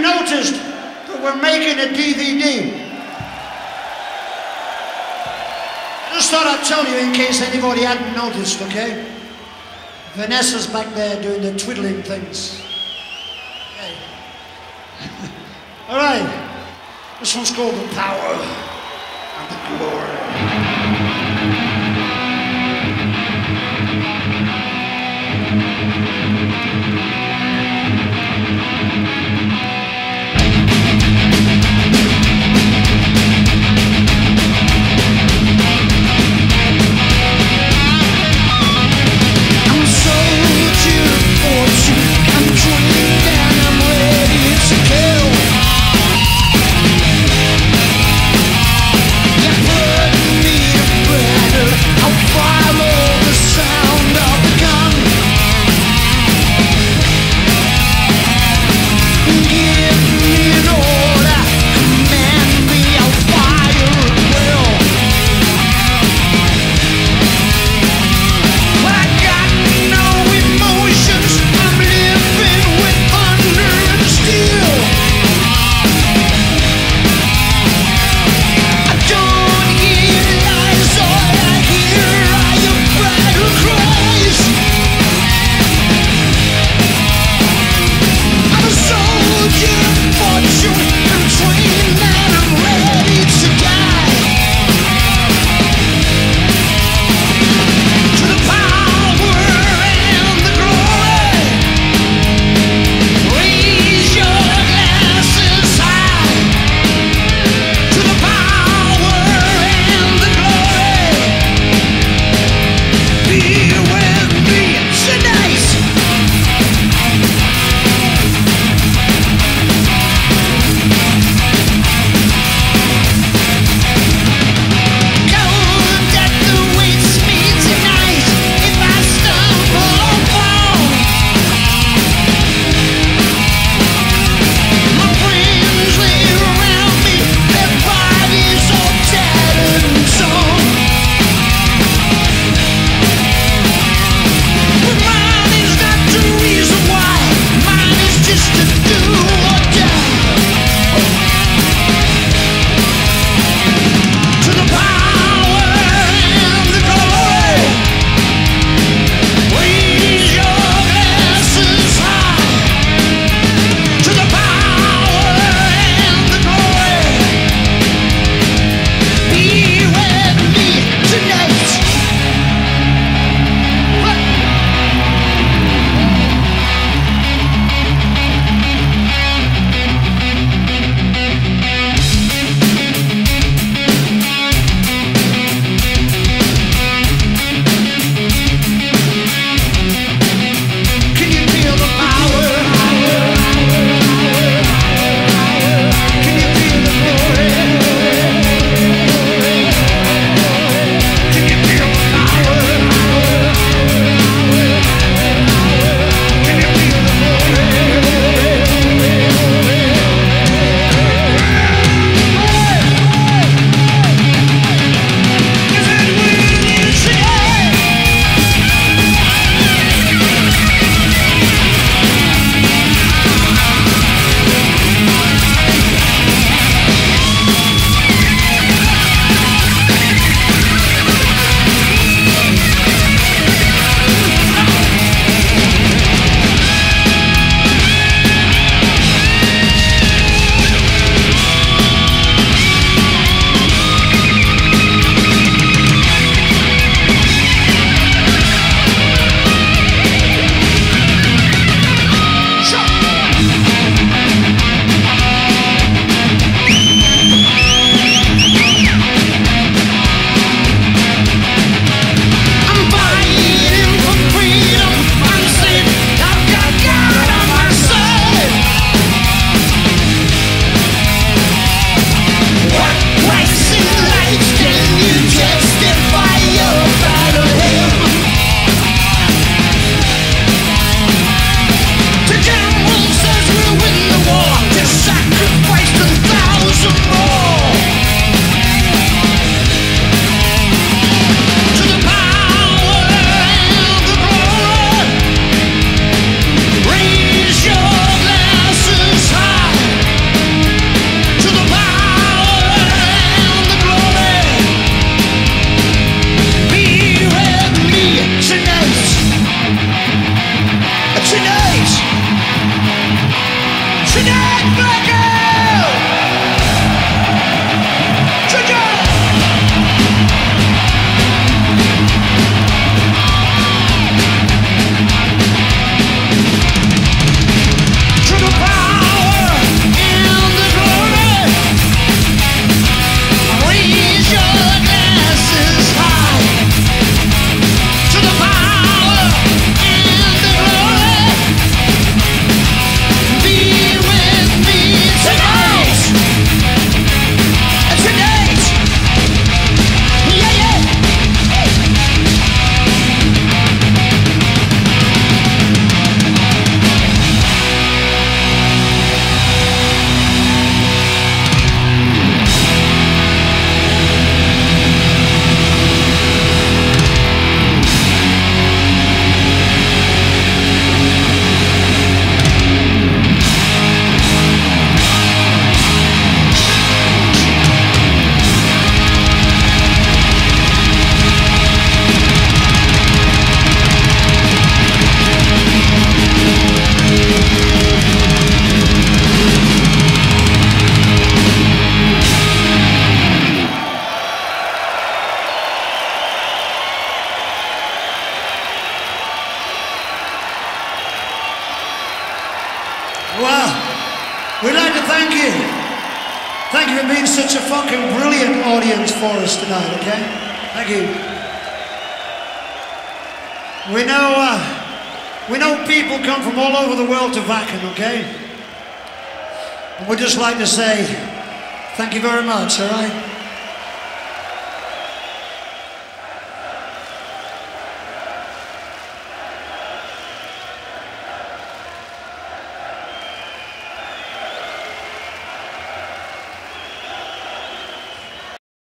noticed that we're making a DVD. I just thought I'd tell you in case anybody hadn't noticed, okay? Vanessa's back there doing the twiddling things. Okay. All right. This one's called The Power and the Glory. You put me we'd like to thank you. Thank you for being such a fucking brilliant audience for us tonight, okay? Thank you. We know people come from all over the world to Wacken, okay? And we'd just like to say thank you very much, all right?